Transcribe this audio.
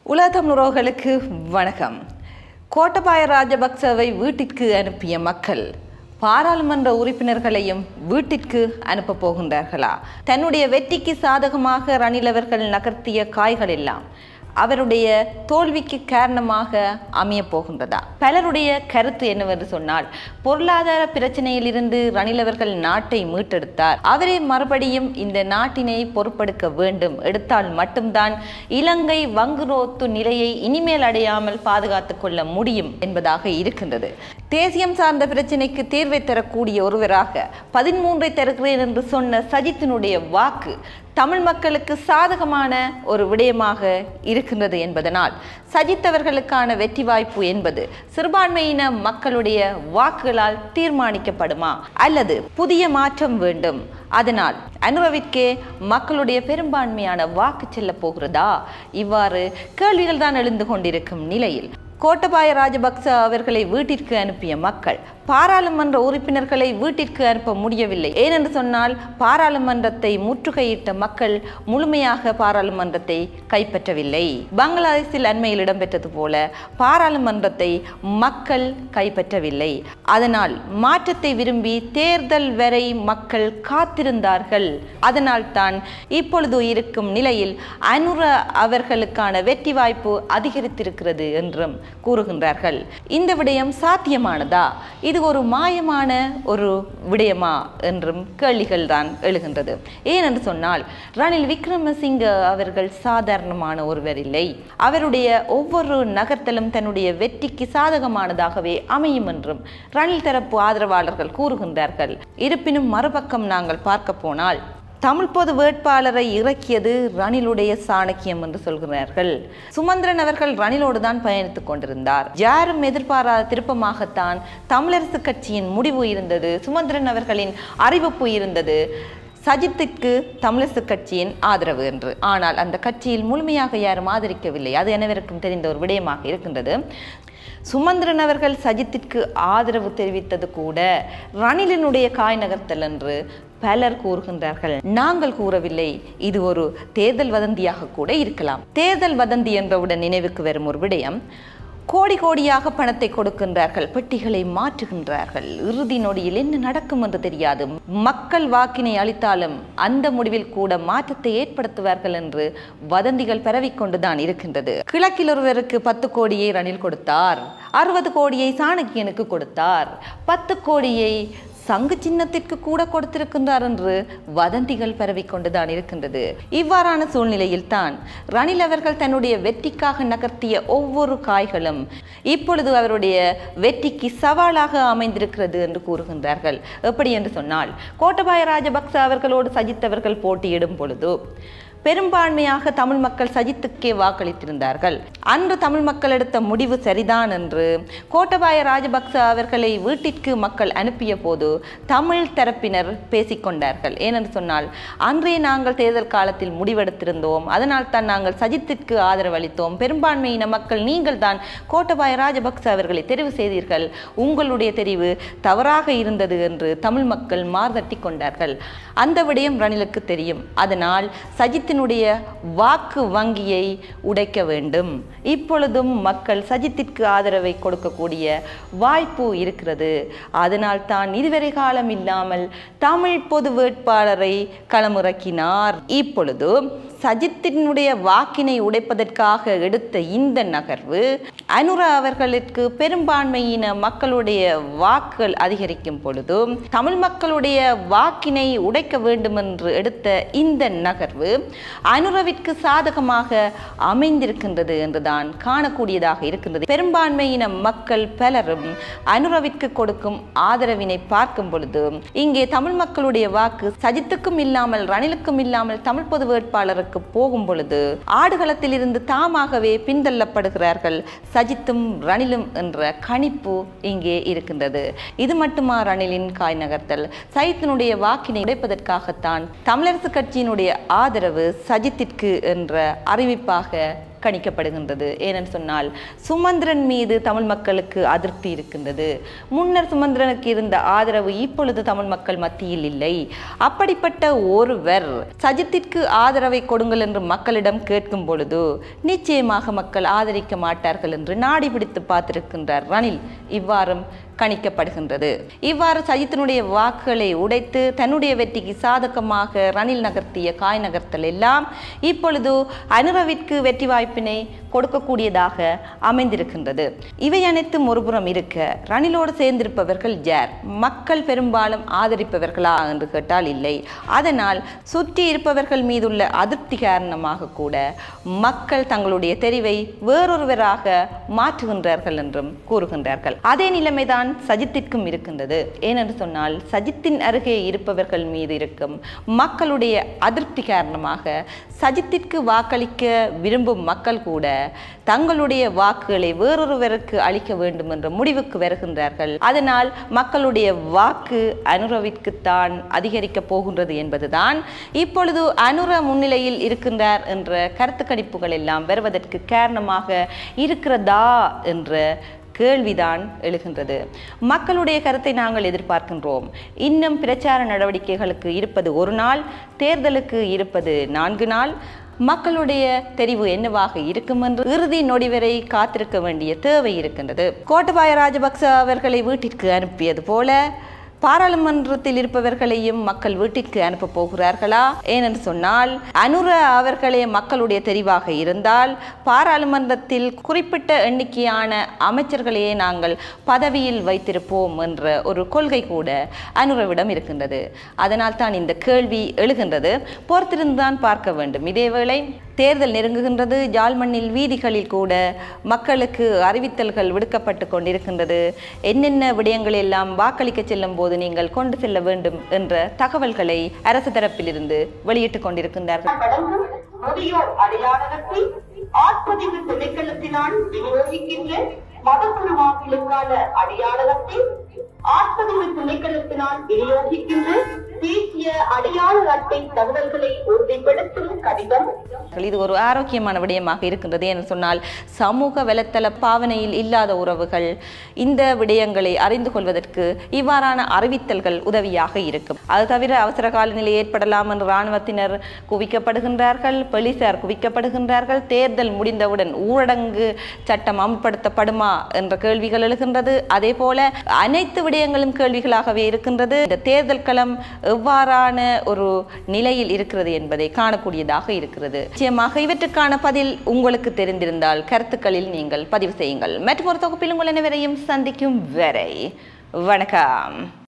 உலக தமிழர்களுக்கு வணக்கம். கோட்டபாய ராஜபக்சவை வீட்டிற்கு அனுப்பிய மக்கள் பாராளுமன்ற உறுப்பினர்களையும் வீட்டிற்கு அனுப்ப போகின்றார்களா? தன்னுடைய வெற்றிக்கு சாதகமாக ரணில் அவர்கள் நகர்த்திய காய்கள் எல்லாம் அவருடைய தோல்விக்கு காரணமாக அமைய போகின்றதா? பலருடைய கருத்து என்னவென்று சொன்னால், பொருளாதார பிரச்சனையிலிருந்து ரணில் அவர்கள் நாட்டை மீட்டெடுத்தார். அவரே மறுபடியும் இந்த நாட்டினை பொறுப்பெடுக்க வேண்டும். எடுத்தால் மட்டும்தான் இலங்கை வங்குரோத்து நிலையை இனிமேல் அடையாமல் பாதுகாத்துக் கொள்ள முடியும் என்பதாக இருக்கின்றது. தேசியம் சார்ந்த பிரச்சனைக்கு தீர்வை தரக்கூடிய ஒருவராக 13 தருகிறேன் என்று சொன்ன சஜித்தினுடைய வாக்கு தமிழ் மக்களுக்கு சாதகமான ஒரு விடயமாக இருக்கின்றது என்பதனால் சஜித் அவர்களுக்கான வெற்றி வாய்ப்பு என்பது சிறுபான்மையின மக்களுடைய வாக்குகளால் தீர்மானிக்கப்படுமா அல்லது புதிய மாற்றம் வேண்டும், அதனால் அனுரவிற்கே மக்களுடைய பெரும்பான்மையான வாக்கு செல்ல போகிறதா? இவ்வாறு கேள்விகள் தான் எழுந்து கொண்டிருக்கும் நிலையில் கோட்டபாய ராஜபக்ச அவர்களை வீட்டிற்கு அனுப்பிய மக்கள் பாராளுமன்ற உறுப்பினர்களை வீட்டிற்கு அனுப்ப முடியவில்லை. ஏனென்று சொன்னால், பாராளுமன்றத்தை முற்றுகையிட்ட மக்கள் முழுமையாக பாராளுமன்றத்தை கைப்பற்றவில்லை. பங்களாதேஷில் அண்மையில் இடம்பெற்றது போல பாராளுமன்றத்தை மக்கள் கைப்பற்றவில்லை. அதனால் மாற்றத்தை விரும்பி தேர்தல் வரை மக்கள் காத்திருந்தார்கள். அதனால் தான் இப்பொழுது இருக்கும் நிலையில் அனுர அவர்களுக்கான வெற்றி வாய்ப்பு அதிகரித்திருக்கிறது என்றும் கூறுகின்றார்கள். இந்த விடயம் சாத்தியமானதா? இது ஒரு மாயமான ஒரு விடயமா என்றும் கேள்விகள் தான் எழுகின்றது. ஏனென்று சொன்னால், ரணில் விக்ரமசிங்க அவர்கள் சாதாரணமான ஒருவர் இல்லை. அவருடைய ஒவ்வொரு நகர்த்தலும் தன்னுடைய வெற்றிக்கு சாதகமானதாகவே அமையும் என்றும் ரணில் தரப்பு ஆதரவாளர்கள் கூறுகின்றார்கள். இருப்பினும் மறுபக்கம் நாங்கள் பார்க்க போனால், தமிழ் பொது வேட்பாளரை இறக்கியது ரணிலுடைய சாணக்கியம் என்று சொல்கிறார்கள். சுமந்திரன் அவர்கள் ரணிலோடு தான் பயணித்துக் கொண்டிருந்தார். யாரும் எதிர்பாராத திருப்பமாகத்தான் தமிழரசு கட்சியின் முடிவு இருந்தது. சுமந்திரன் அவர்களின் அறிவிப்பு இருந்தது சஜித்திற்கு தமிழரசு கட்சியின் ஆதரவு என்று. ஆனால் அந்த கட்சியில் முழுமையாக யாரும் ஆதரிக்கவில்லை. அது அனைவருக்கும் தெரிந்த ஒரு விடயமாக இருக்கின்றது. சுமந்திரன் அவர்கள் சஜித்திற்கு ஆதரவு தெரிவித்தது கூட ரணிலினுடைய காய் நகர்த்தல் என்று பலர் கூறுகின்றார்கள். நாங்கள் கூறவில்லை. இது ஒரு தேர்தல் வதந்தியாக கூட இருக்கலாம். தேர்தல் வதந்தி என்றவுடன் நினைவுக்கு வரும் ஒரு விடயம், கோடி கோடியாக பணத்தை கொடுக்கின்றார்கள், பெட்டிகளை மாற்றுகின்றார்கள், இறுதி நொடியில் என்ன நடக்கும் என்று தெரியாது, மக்கள் வாக்கினை அளித்தாலும் அந்த முடிவில் கூட மாற்றத்தை ஏற்படுத்துவார்கள் என்று வதந்திகள் பரவிக்கொண்டுதான் இருக்கின்றது. கிழக்கில் ஒருவருக்கு 10 கோடியை ரணில் கொடுத்தார், 60 கோடியை சாணக்கியனுக்கு கொடுத்தார், 10 கோடியை சங்கு சின்னத்திற்கு கூட கொடுத்திருக்கின்றார் என்று வதந்திகள் பரவிக்கொண்டுதான் இருக்கின்றது. இவ்வாறான சூழ்நிலையில் தான் ரணில் அவர்கள் தன்னுடைய வெற்றிக்காக நகர்த்திய ஒவ்வொரு காய்களும் இப்பொழுது அவருடைய வெற்றிக்கு சவாலாக அமைந்திருக்கிறது என்று கூறுகின்றார்கள். எப்படி என்று சொன்னால், கோட்டபாய ராஜபக்ச அவர்களோடு சஜித் அவர்கள் போட்டியிடும் பொழுது பெரும்பான்மையாக தமிழ் மக்கள் சஜித்துக்கே வாக்களித்திருந்தார்கள். அன்று தமிழ் மக்கள் எடுத்த முடிவு சரிதான் என்று கோட்டபாய ராஜபக்ச அவர்களை வீட்டிற்கு மக்கள் அனுப்பிய போது தமிழ் தரப்பினர் பேசிக்கொண்டார்கள். ஏனென்று சொன்னால், அன்றே நாங்கள் தேர்தல் காலத்தில் முடிவெடுத்திருந்தோம், அதனால் தான் நாங்கள் சஜித்திற்கு ஆதரவு அளித்தோம், பெரும்பான்மையின மக்கள் நீங்கள் தான் கோட்டபாய ராஜபக்ச அவர்களை தெரிவு செய்தீர்கள், உங்களுடைய தெரிவு தவறாக இருந்தது என்று தமிழ் மக்கள் மார்தட்டி கொண்டார்கள். அந்த விடயம் ரணிலுக்கு தெரியும். அதனால் சஜித்தினுடைய வாக்கு வங்கியை உடைக்க வேண்டும். இப்பொழுதும் மக்கள் சஜித்திற்கு ஆதரவை கொடுக்கக்கூடிய வாய்ப்பு இருக்கிறது. அதனால் தான் இதுவரை காலம் இல்லாமல் தமிழ் பொது வேட்பாளரை களமிறக்கினார். இப்பொழுது சஜித்தினுடைய வாக்கினை உடைப்பதற்காக எடுத்த இந்த நகர்வு அனுர அவர்களுக்கு பெரும்பான்மையின மக்களுடைய வாக்குகள் அதிகரிக்கும் பொழுது தமிழ் மக்களுடைய வாக்கினை உடைக்க வேண்டும் என்று எடுத்த இந்த நகர்வு அனுரவிற்கு சாதகமாக அமைந்திருக்கின்றது என்றுதான் காணக்கூடியதாக இருக்கின்றது. பெரும்பான்மையின மக்கள் பலரும் அனுரவிற்கு கொடுக்கும் ஆதரவினை பார்க்கும் பொழுது இங்கே தமிழ் மக்களுடைய வாக்கு சஜித்துக்கும் இல்லாமல் ரணிலுக்கும் இல்லாமல் தமிழ் பொது வேட்பாளருக்கு போகும் பொழுது ஆடுகளத்தில் இருந்து தாமாகவே பின்தள்ளப்படுகிறார்கள் சஜித்தும் ரணிலும் என்ற கணிப்பு இங்கே இருக்கின்றது. இது மட்டுமா ரணிலின் காய் நகர்த்தல்? சஜித்தினுடைய வாக்கினை உடைப்பதற்காகத்தான் தமிழரசு கட்சியினுடைய ஆதரவு சஜித்திற்கு என்ற அறிவிப்பாக கணிக்கப்படுகின்றது. ஏனென்று சொன்னால் சுமந்திரன் மீது தமிழ் மக்களுக்கு அதிருப்தி இருக்கின்றது. முன்னர் சுமந்திரனுக்கு இருந்த ஆதரவு இப்பொழுது தமிழ் மக்கள் மத்தியில் இல்லை. அப்படிப்பட்ட ஒருவர் சஜித்திற்கு ஆதரவை கொடுங்கள் என்று மக்களிடம் கேட்கும் பொழுது நிச்சயமாக மக்கள் ஆதரிக்க மாட்டார்கள் என்று நாடி பிடித்து பார்த்திருக்கின்றார் ரணில். இவ்வாறும் கணிக்கப்படுகின்றது. இவ்வாறு சஜித்தினுடைய வாக்குகளை உடைத்து தன்னுடைய வெற்றிக்கு சாதகமாக ரணில் நகர்த்திய காய் நகர்த்தல் எல்லாம் இப்பொழுது அனுரவிற்கு வெற்றி வாய்ப்பினை கொடுக்கக்கூடியதாக அமைந்திருக்கின்றது. இவை அனைத்தும் ஒருபுறம் இருக்க ரணிலோடு சேர்ந்திருப்பவர்கள் யார்? மக்கள் பெரும்பாலும் ஆதரிப்பவர்களா என்று கேட்டால் இல்லை. அதனால் சுற்றி இருப்பவர்கள் மீதுள்ள அதிருப்தி காரணமாக கூட மக்கள் தங்களுடைய தெரிவை வேறொருவராக மாற்றுகின்றார்கள் என்றும் கூறுகின்றார்கள். அதே நிலைமைதான் சஜித்திற்கும் இருக்கின்றது. ஏனென்று சொன்னால் சஜித்தின் அருகே இருப்பவர்கள் மீது இருக்கும் மக்களுடைய அதிருப்தி காரணமாக சஜித்திற்கு வாக்களிக்க விரும்பும் மக்கள் கூட தங்களுடைய வாக்குகளை வேறொருவருக்கு அளிக்க வேண்டும் என்ற முடிவுக்கு வருகின்றார்கள். அதனால் மக்களுடைய வாக்கு அனுரவிற்குத்தான் அதிகரிக்க போகின்றது என்பதுதான் இப்பொழுது அனுர முன்னிலையில் இருக்கின்றார் என்ற கருத்து கணிப்புகள் எல்லாம் வருவதற்கு காரணமாக இருக்கிறதா என்ற கேள்விதான் எழுகின்றது. மக்களுடைய கருத்தை நாங்கள் எதிர்பார்க்கின்றோம். இன்னும் பிரச்சார நடவடிக்கைகளுக்கு இருப்பது ஒரு நாள், தேர்தலுக்கு இருப்பது 4 நாள். மக்களுடைய தெரிவு என்னவாக இருக்கும் என்று இறுதி நொடி வரை காத்திருக்க வேண்டிய தேவை இருக்கின்றது. கோட்டபாய ராஜபக்ச அவர்களை வீட்டிற்கு அனுப்பியது போல பாராளுமன்றத்தில் இருப்பவர்களையும் மக்கள் வீட்டிற்கு அனுப்ப போகிறார்களா? ஏனென்று சொன்னால் அனுர அவர்களே மக்களுடைய தெரிவாக இருந்தால் பாராளுமன்றத்தில் குறிப்பிட்ட எண்ணிக்கையான அமைச்சர்களையே நாங்கள் பதவியில் வைத்திருப்போம் என்ற ஒரு கொள்கை கூட அனுரவிடம் இருக்கின்றது. அதனால் தான் இந்த கேள்வி எழுகின்றது. பொறுத்திருந்துதான் பார்க்க வேண்டும். இதேவேளை தேர்தல் நெருங்குகின்றது. ஜாழ்மண்ணில் வீதிகளில் கூட மக்களுக்கு அறிவித்தல்கள் விடுக்கப்பட்டு கொண்டிருக்கின்றது. என்னென்ன விடயங்கள் எல்லாம் வாக்களிக்க செல்லும் போது நீங்கள் கொண்டு செல்ல வேண்டும் என்ற தகவல்களை அரசு தரப்பிலிருந்து வெளியிட்டுக் கொண்டிருக்கின்றார்கள். முதியோர் அடையாளத்தை ஆட்பதிவு திணைக்களத்தினால் விநியோகிக்கின்ற மதகுருவாக்களுக்கான அடையாளத்தை ஆட்பதிவு திணைக்களத்தினால் விநியோகிக்கின்ற தேசிய அடையாள அட்டை தகவல்களை உறுதிப்படுத்தும் கடிதம். இது ஒரு ஆரோக்கியமான விடயமாக இருக்கின்றது. என்று சொன்னால் சமூக வலைத்தள பாவனையில் இல்லாத உறவுகள் இந்த விடயங்களை அறிந்து கொள்வதற்கு இவ்வாறான அறிவித்தல்கள் உதவியாக இருக்கும். அது தவிர அவசர கால நிலை ஏற்படலாம் என்று இராணுவத்தினர் குவிக்கப்படுகின்றார்கள், போலீசார் குவிக்கப்படுகின்றார்கள். தேர்தல் முடிந்தவுடன் ஊரடங்கு சட்டம் அமல்படுத்தப்படுமா என்ற கேள்விகள் எழுகின்றது. அதே போல அனைத்து விடயங்களும் கேள்விகளாகவே இருக்கின்றது. இந்த தேர்தல் களம் எவ்வாறான ஒரு நிலையில் இருக்கிறது என்பதை காணக்கூடியதாக இருக்கிறது. நிச்சயமாக இவற்றுக்கான பதில் உங்களுக்கு தெரிந்திருந்தால் கருத்துக்களில் நீங்கள் பதிவு செய்யுங்கள். மற்றொரு தொகுப்பில் உங்கள் அனைவரையும் சந்திக்கும் வரை வணக்கம்.